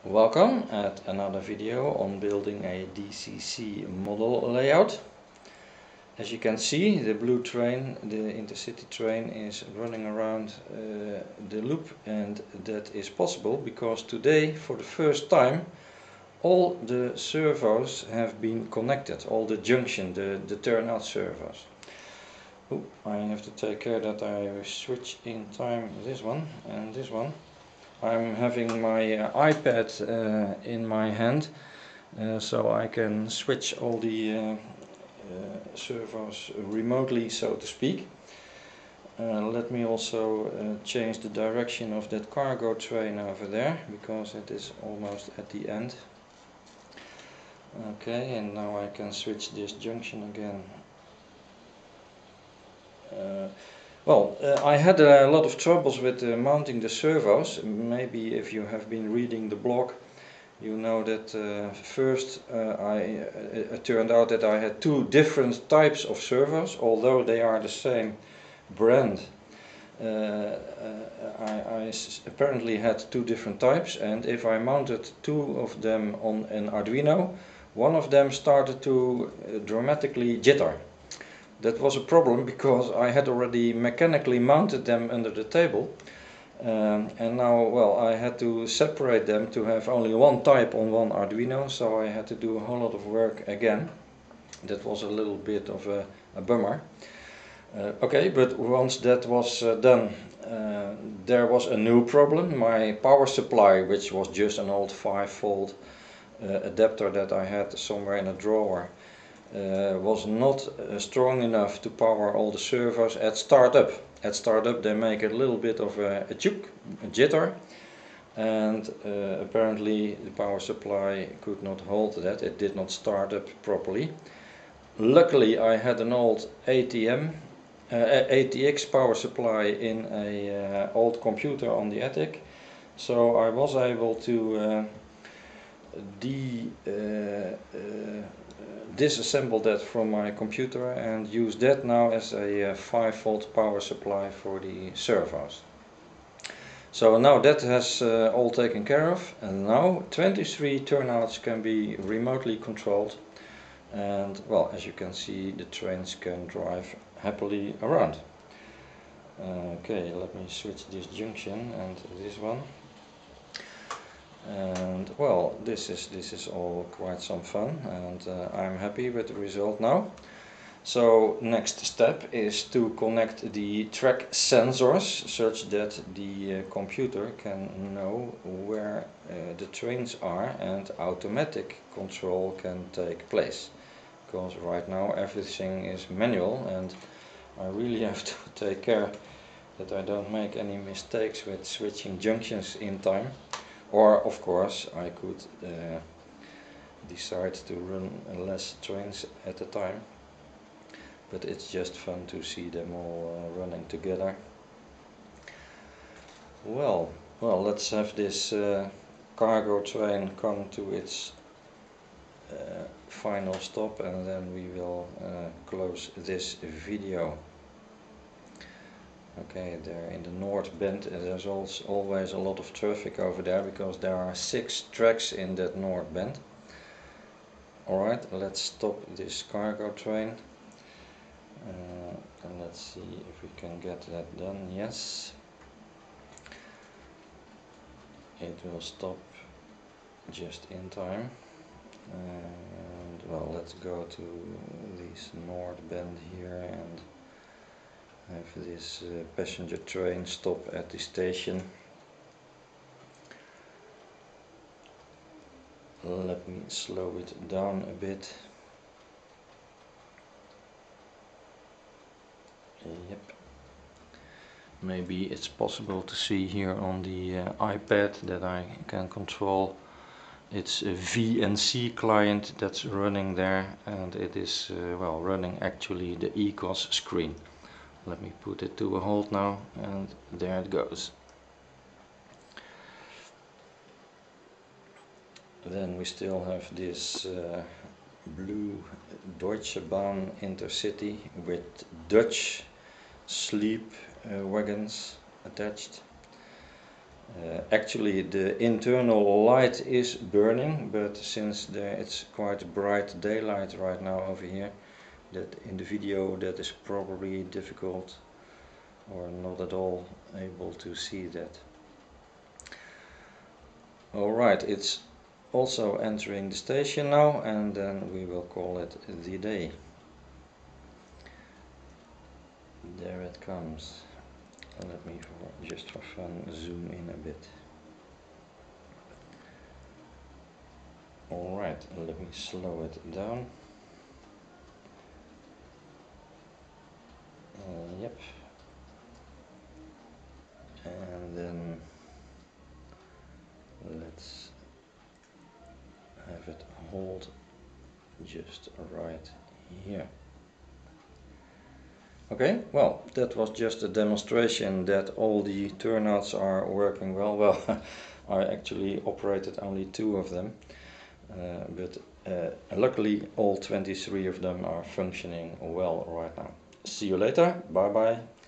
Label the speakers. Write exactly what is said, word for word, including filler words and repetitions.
Speaker 1: Welcome at another video on building a D C C model layout. As you can see, the blue train, the intercity train, is running around uh, the loop, and that is possible because today, for the first time, all the servos have been connected, all the junction, the, the turnout servos. Ooh, I have to take care that I switch in time this one and this one. I'm having my uh, iPad uh, in my hand, uh, so I can switch all the uh, uh, servos remotely, so to speak. Uh, let me also uh, change the direction of that cargo train over there, because it is almost at the end. Okay, and now I can switch this junction again. Uh, Well, uh, I had a lot of troubles with uh, mounting the servos. Maybe if you have been reading the blog, you know that uh, first uh, I, uh, it turned out that I had two different types of servos, although they are the same brand. Uh, uh, I, I apparently had two different types, and if I mounted two of them on an Arduino, one of them started to uh, dramatically jitter. That was a problem because I had already mechanically mounted them under the table, um, and now, well, I had to separate them to have only one type on one Arduino, so I had to do a whole lot of work again. That was a little bit of a, a bummer. Uh, okay, but once that was uh, done, uh, there was a new problem. My power supply, which was just an old five volt uh, adapter that I had somewhere in a drawer, Uh, was not uh, strong enough to power all the servos at startup. At startup they make a little bit of a, a juk, a jitter, and uh, apparently the power supply could not hold that. It did not start up properly. Luckily I had an old A T M, uh, A T X power supply in a uh, old computer on the attic, so I was able to uh, de uh, uh, disassemble that from my computer and use that now as a uh, five volt power supply for the servos. So now that has uh, all taken care of, and now twenty-three turnouts can be remotely controlled, and well, as you can see, the trains can drive happily around. Uh, okay, let me switch this junction and this one. And well, this is this is all quite some fun, and uh, I'm happy with the result now. So next step is to connect the track sensors such that the uh, computer can know where uh, the trains are and automatic control can take place, because right now everything is manual and I really have to take care that I don't make any mistakes with switching junctions in time. Or, of course, I could uh, decide to run less trains at a time, but it's just fun to see them all uh, running together. Well, well, let's have this uh, cargo train come to its uh, final stop, and then we will uh, close this video. Okay, there in the North Bend, uh, there's also always a lot of traffic over there because there are six tracks in that North Bend. Alright, let's stop this cargo train, uh, and let's see if we can get that done. Yes, it will stop just in time. And well, let's go to this North Bend here and have this uh, passenger train stop at the station. Let me slow it down a bit. Yep. Maybe it's possible to see here on the uh, iPad that I can control. It's a V N C client that's running there, and it is uh, well running actually the E C O S screen. Let me put it to a hold now, and there it goes. Then we still have this uh, blue Deutsche Bahn Intercity with Dutch sleep uh, wagons attached. Uh, actually the internal light is burning, but since there it's quite bright daylight right now over here, that in the video that is probably difficult or not at all able to see that. Alright, it's also entering the station now, and then we will call it the day. There it comes. Let me for, just for fun zoom in a bit. Alright, let me slow it down. Uh, yep. And then let's have it hold just right here. Okay, well, that was just a demonstration that all the turnouts are working well. Well, I actually operated only two of them, uh, but uh, luckily all twenty-three of them are functioning well right now. See you later, bye bye.